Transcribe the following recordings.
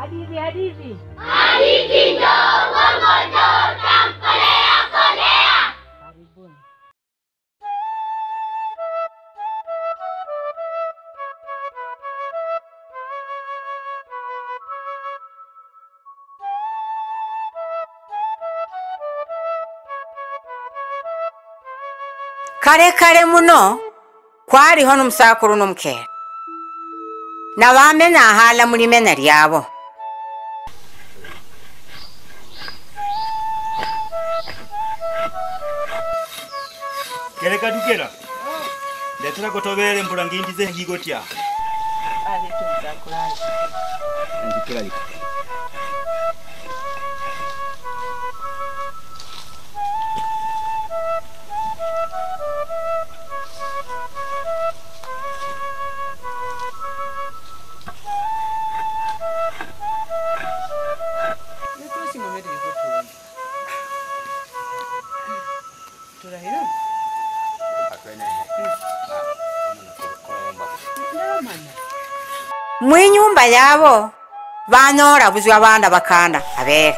Hadithi. Hadithi ndogo moto tamkolea kolea. Karibuni. Kare muno kwaliho n'omusakuru n'omukera nabamena ahala mulimena lyabo. Kereka dukera. Ndetera kotobere mpula ngindize ngigotya. Ali tuzakulala. Ndikira liko. Mwinyumba yabo banora buzwa abana bakanda abere.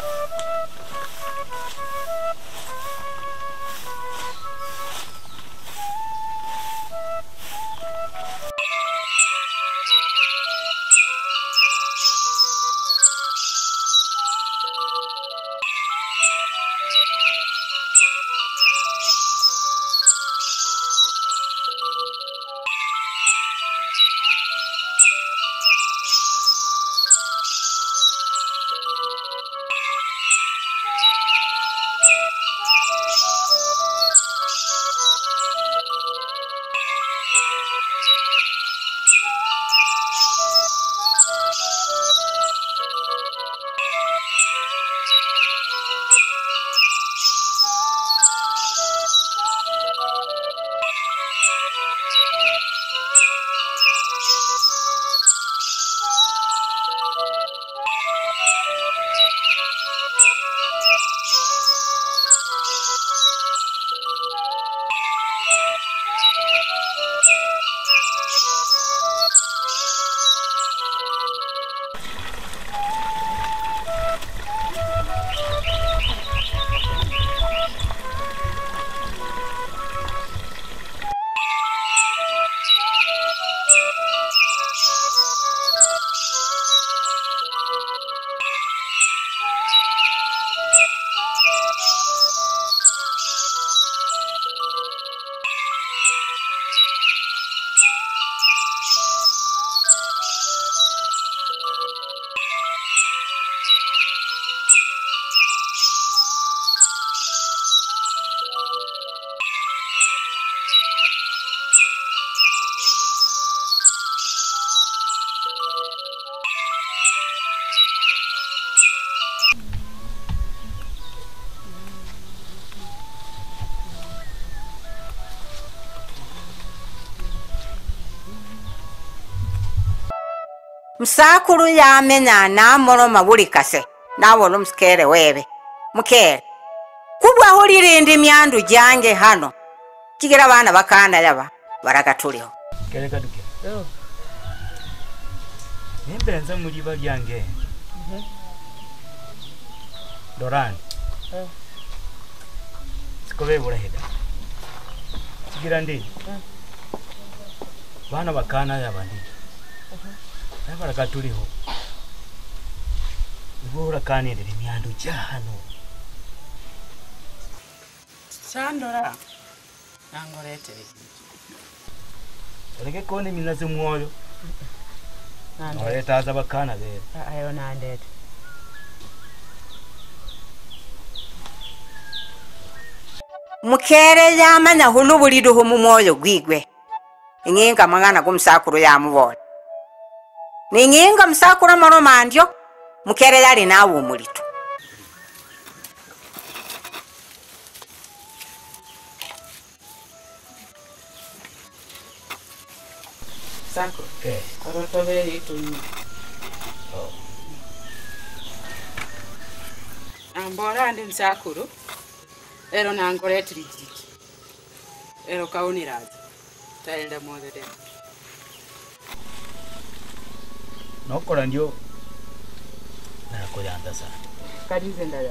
Musakuru yamena namoroma buli kase nabona omusikere webe. Mukere kubwa hulirindi myandu jange hano kigira abana bakanda yaba barakatuliho. Kereka duke. Nimbenza muliba lyange. Doran. Sikobe buraheda. Kigira ndi. Bana bakana yaba ndi. Barakatuliho. Ibura kanirire myandu jahano. Sandora. Nangoretere. Oleke kone minaze mwoyo. Nande. Oletaza bakana bere. Ayo nande. Mukere yamanya hulubuliduhu mu mwoyo gwigwe. Inginga mangana kumusakuru yamubona. Ninginga musakura maroma ndyo mukere yali nawo mulito. Sako. Arotobere itu. Ambora ndi musakuru. Ero nangoretri jiki. Ero kaunirazi. Taenda modere. Nokora ndio Nakuyanza sana. Kadize ndayanza.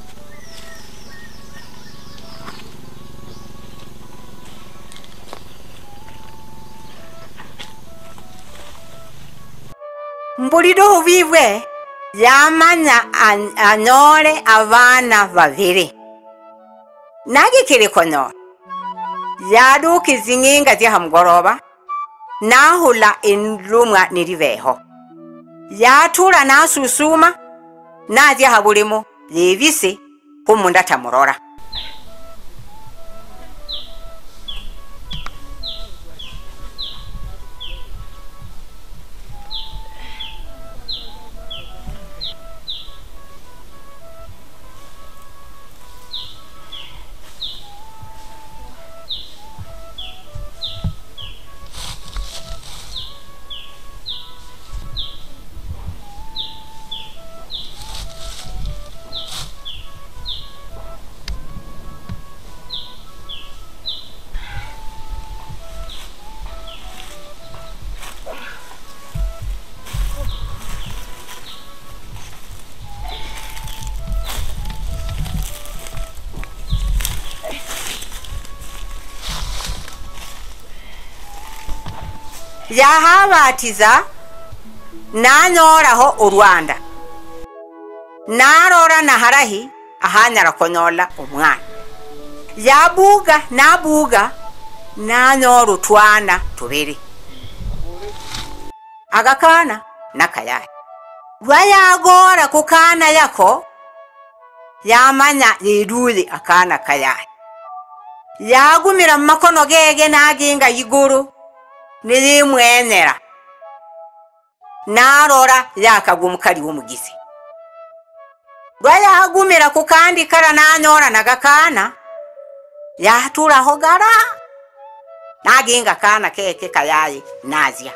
Mbulido vivwe yamanya anyole abana babiri. Nagikiri konyola. Yaduki zinginga zya mugoroba. Nahula inrumwa niriveho. Yatura nasusuma nazya habulimo yevise kumunda tamurora. Yahabatiza nanyoraho urwanda narora naharahi ahanyara konyola umwana yabuga nabuga nanyora utwana tubiri agakana nakayaya bayagora kukana yako yamanya yiruli akana kayaya yagumira makono gege naginga yiguru nirimwenera narora yakagumukari w'umugizi bayagumira kukandi kara nanyora nagakana yatura hogara naginga kana keke kayayi nazya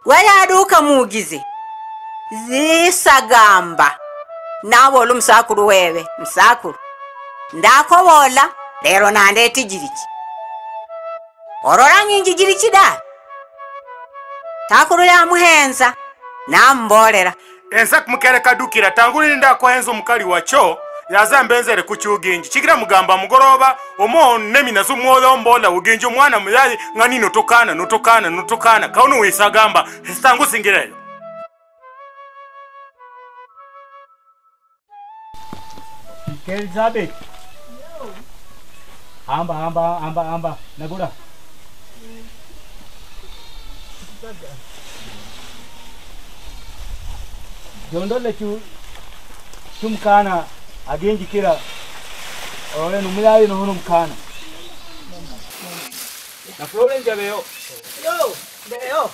wayaduka mugize zisagamba nabola omusakulu wewe musakulu ndakobola lero nandeta igiriki orora ng'ingigiriki da takulu yamuhenza nambolera ensa kumukereka dukira tanguli ndakohenza omukali wacho yaza mbenzere ku kyugingi kigira mugamba mugoroba omo nemina zumwoyo mbola ugingi omwana muyayi ngani notokana kauno wisagamba stangu singireyo Terizah. Amba nagura jondole chumkana agenji kira owe numuyayi no mukana na Florence yabeyo yo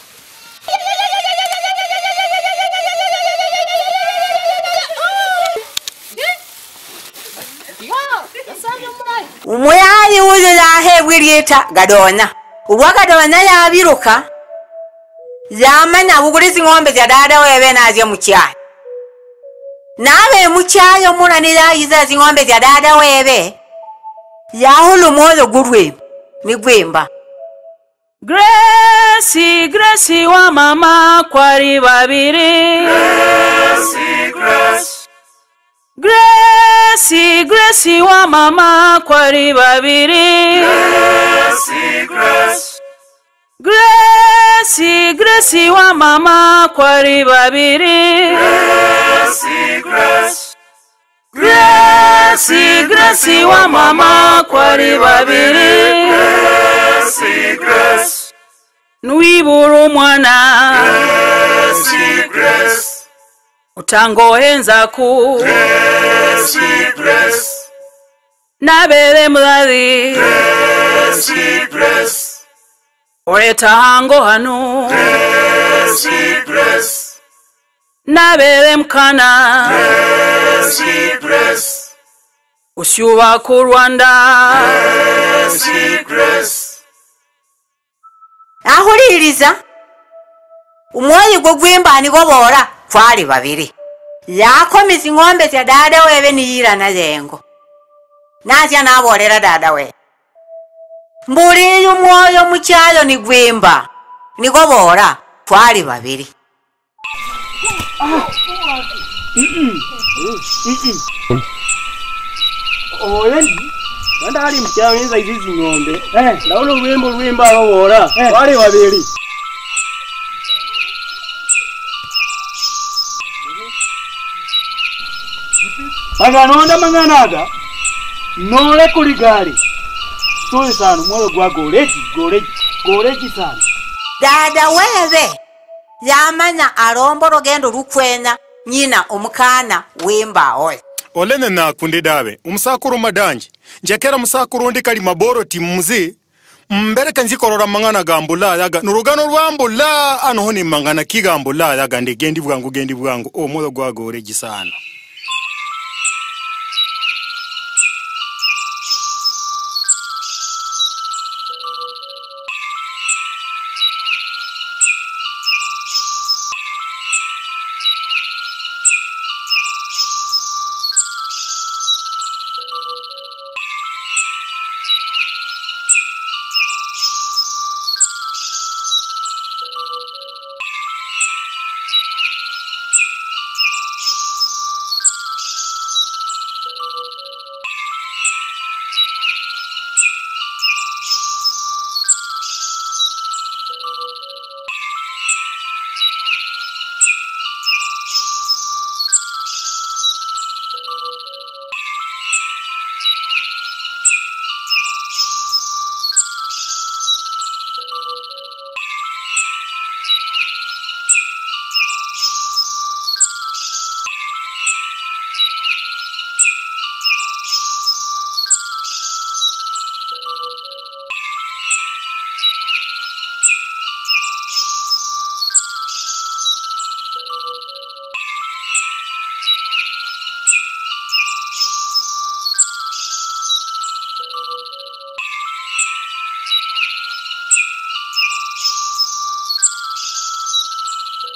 umuyayi uyo yahebwa iryita Kadonya ubwa Kadonya yabiruka yamanya buguriza ing'ombe za dada wewe naje mu cyayi nabe mu cyayi omunanira yiza ing'ombe za dada wewe yahulu moyo gurwe ni gwemba Grace wa mama kwari babiri Grace wa mama kwari babiri Grace wa mama kwari babiri Grace wa mama kwari babiri Nuiburu mwana utangohenza ku nabere mudadi oreta hango hanu nabere mkana usyuba ku Rwanda ahuliriza umwoyi gwo gwembani gobora twali babiri yakomiza ing'ombe za dada wewe niyirana yengo nazya nabolera dada we mburi umwoyo mu cyayo ni gwemba ni gobora twali babiri oyendi nanda ali mcyawenza izizi ng'ombe ndaona urwembo arobora twali babiri Maganonda manganaga nole kuli gari soye sana mwoyo gwa goreji sana dada wewe yamanya arombo rogendo rukwenya nyina omukana wemba oy olene nakundi dawe umusakuru madanji njakera musakuru ndi kali maboro timuzi mbereka nzikorora mangana gambula yaga nurugano rwambula ano ni mangana kigambula yaga ndigendi bwangu omwoyo gwa goreji sana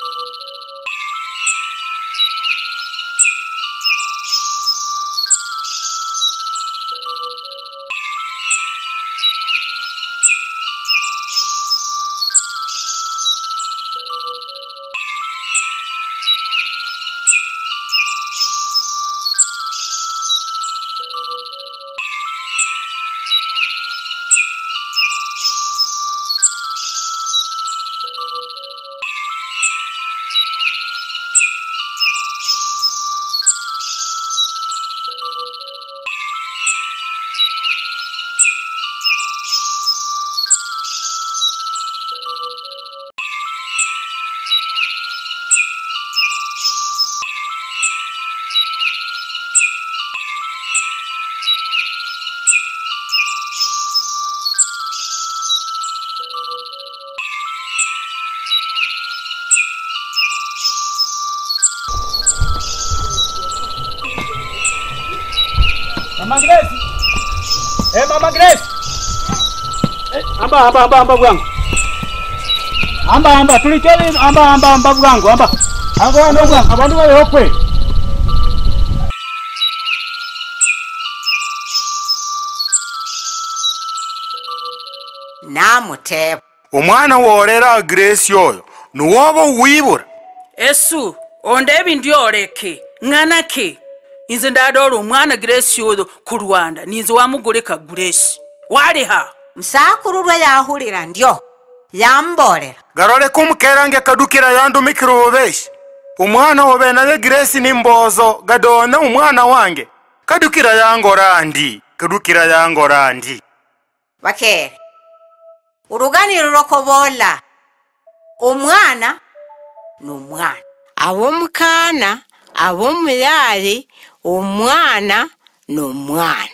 Mama Grace. Mama Grace. Amba bwangu. Amba tulikeni amba bwangu amba. Abantu bale okwe. Namuteba. Omwana worera Grace yoyo nuwoba wibura. Esu ondebi ndioreke nganake. Inze ndadoro omwana Grace yoyo ku Rwanda ninze wamugoleka Grace. Waliha Msakururwa yahulira ndio. Yamborera. Garole kumkerange kadukira yandumikira obeshi. Omwana obe naye Grace ni mbozo gadona omwana wange. Kadukira yangorandi. Bakere. Uruganiro rokobola. Omwana n'omwana. Abomukana, abomuyali, omwana n'omwana.